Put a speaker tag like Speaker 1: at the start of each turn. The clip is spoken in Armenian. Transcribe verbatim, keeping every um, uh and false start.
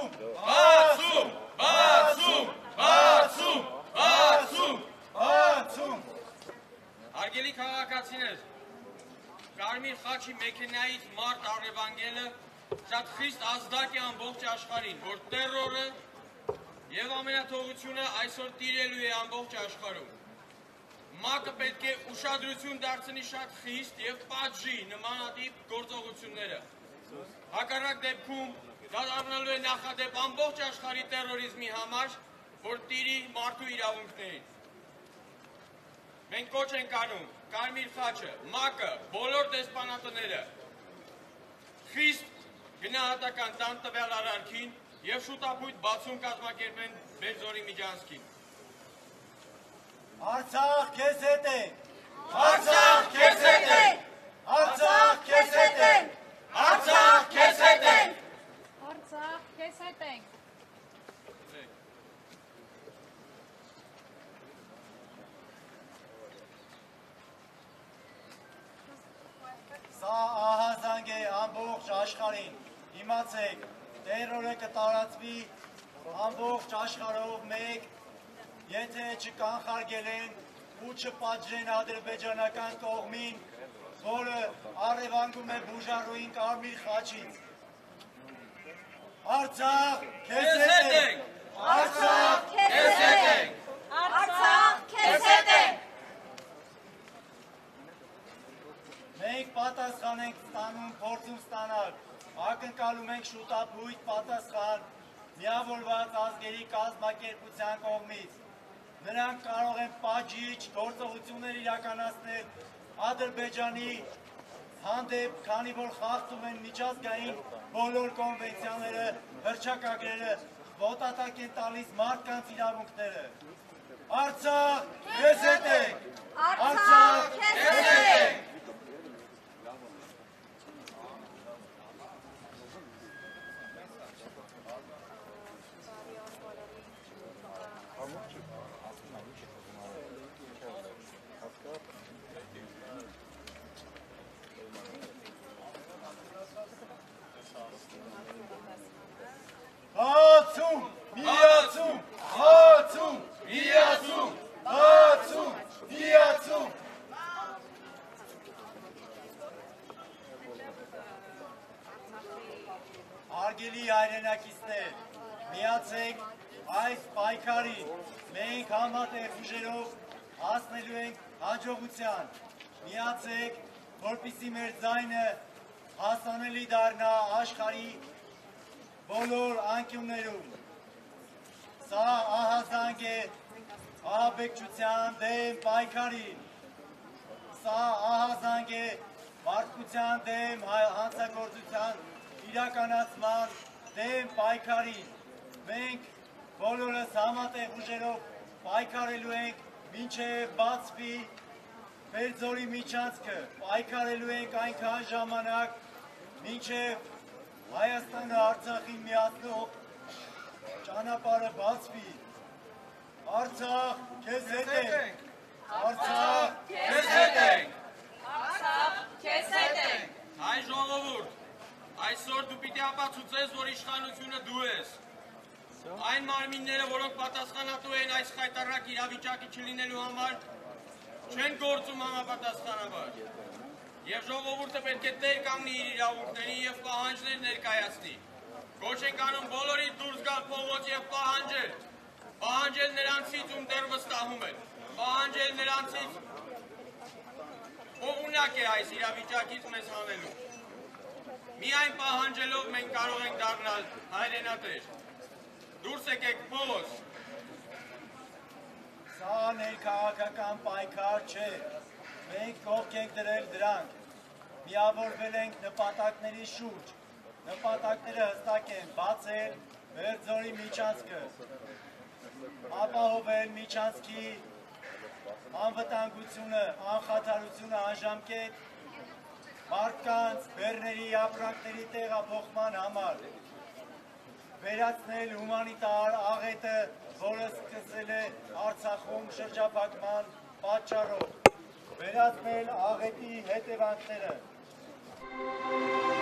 Speaker 1: Բացում, բացում, բացում, բացում, բացում։ Հարգելի քաղաքացիներ, Կարմիր խաչի մեքենայից մարդ առևանգելը շատ խիստ ազդակ է ամբողջ աշխարհին, որ տերորը եւ ամենաթողությունը այսօր տիրելու է ամբողջ աշխարհում։ ՄԱԿ-ը պետք է ուշադրություն դարձնի շատ խիստ եւ պատժի նմանատիպ գործողությունները։ Հակառակ դեպքում դա դառնալու է նախադեպ ամբողջ աշխարհի տերորիզմի համար, որ տիրի մարդու իրավունքներին։ Մենք կոչ ենք անում Կարմիր խաչը, ՄԱԿ-ը, բոլոր դեսպանատները խիստ գնահատական տան տվյալ արարքին եւ շուտապույտ բացում կազմակերպեն Բերձորի միջանցքին։
Speaker 2: Արցախ քեզ հետ ենք։
Speaker 1: Արցախ քեզ հետ ենք։
Speaker 2: Արցախ քեզ հետ ենք։
Speaker 1: Արցախ քեզ հետ ենք։
Speaker 3: Արցախ քեզ հետ ենք։
Speaker 2: Սա ահազանգ է ամբողջ աշխարհին։ Իմացեք, տերորը կտարածվի ամբողջ աշխարհով մեկ, եթե չկանխարգելեն ու չպատժեն ադրբեջանական կողմին, որը առևանգում է բուժառուին Կարմիր խաչից։ Արցախ քեզ հետ ենք։ Արցախ
Speaker 1: քեզ հետ ենք։
Speaker 3: Արցախ քեզ հետ ենք։
Speaker 2: Մենք պատասխան ենք ստանում, փորձում ստանալ, ակնկալում ենք շուտապույտ պատասխան միավորված ազգերի կազմակերպության կողմից։ Նրանք կարող են պատժիչ գործողություններ իրականացնել Ադրբեջանի հանդեպ, քանի որ խախտում են միջազգային բոլոր կոնվենցիաները, հռչակագրերը, ոտատակ են տալիս մարդկանց իրավունքները։ Արցախ քեզ հետ ենք։
Speaker 3: Արցախ քեզ հետ ենք։
Speaker 2: Բացում, միացում, բացում, միացում, բացում, միացում։ Հարգելի հայրենակիցներ, միացեք այս պայքարին, մենք համատեղ ուժերով հասնելու ենք հաջողության։ Միացեք, որպեսզի մեր ձայնը հասանելի դառնա աշխարհի բոլոր անկյուններում։ Սա ահազանգ է ահաբեկչության դեմ պայքարին։ Սա ահազանգ է մարդկության դեմ հանցագործության իրականացման դեմ պայքարին։ Մենք բոլորս համատեղ ուժերով պայքարելու ենք մինչև բացվի Բերձորի միջանցքը, պայքարելու ենք այնքան ժամանակ, մինչև Հայաստանը Արցախին միացնող ճանապարհը բացվի։ Արցախ քեզ հետ ենք։ Արցախ
Speaker 1: քեզ հետ ենք։
Speaker 3: Արցախ քեզ հետ ենք։
Speaker 1: Հայ ժողովուրդ, այսօր դու պիտի ապացուցես, որ իշխանությունը դու ես։ Այն մարմինները, որոնք պատասխանատու են այս խայտառակ իրավիճակի չլինելու համար, չեն գործում համապատասխանաբար։ Եվ ժողովուրդը պետք է տեր կանգնի իր իրավունքներին եւ պահանջներ ներկայացնի։ Կոչ ենք անում բոլորի դուրս գալ փողոց եւ պահանջել։ Պահանջել նրանցից, ում դեռ վստահում են։ Պահանջել նրանցից, ով ունակ է այս իրավիճակից մեզ հանելու։ Միայն պահանջելով մենք կարող ենք դառնալ հայրենատեր։ Դուրս եկեք փողոց։
Speaker 2: Սա ներքաղաքական պայքար չէ։ Մենք կողք ենք դրել դրանք։ Միավորվել ենք նպատակների շուրջ։ Նպատակները հստակ են բացել Բերձորի միջանցքը, ապահովել միջանցքի անվտանգությունը, անխաթարությունը անժամկետ մարդկանց, բեռների, ապրանքների տեղափոխման համար, վերացնել հումանիտար աղետը, որը սկսել է Արցախում շրջափակման պատճառով, վերացնել աղետի հետևանքները։